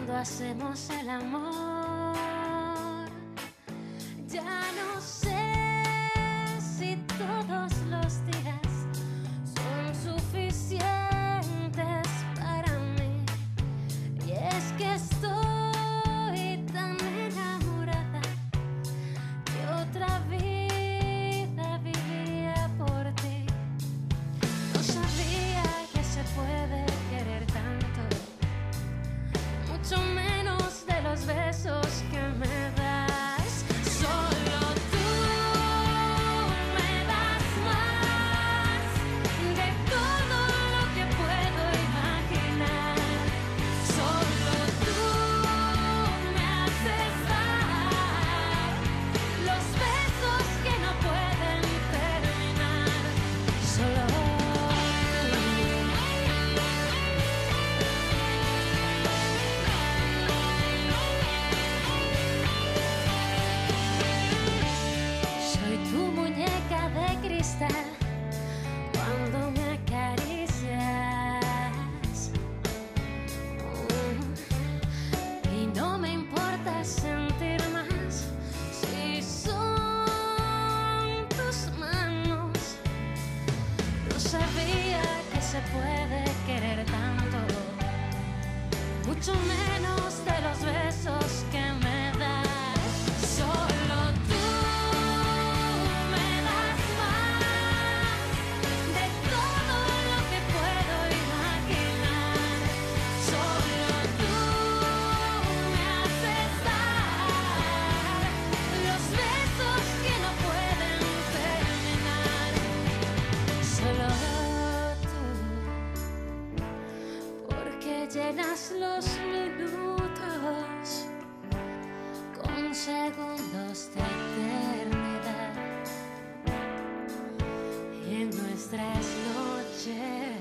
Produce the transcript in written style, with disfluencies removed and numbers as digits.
cuando hacemos el amor. Ya no sé si todos los días son suficientes para mí. Y es que estoy tan enamorada que otra vida viviría por ti. No sabía que se puede querer tanto, mucho menos de los besos que me das. Solo tú me das más de todo lo que puedo imaginar. Solo tú me haces dar los besos que no pueden terminar. Solo soy tu muñeca de cristal cuando me acaricias. Y no me importa sentir más si son tus manos. No sabía que se puede querer tanto, mucho menos de los besos que me das. Solo tú me das más de todo lo que puedo imaginar. Solo tú me haces dar los besos que no pueden terminar. Solo tú, porque llenas los minutos con segundos de eternidad, y en nuestras noches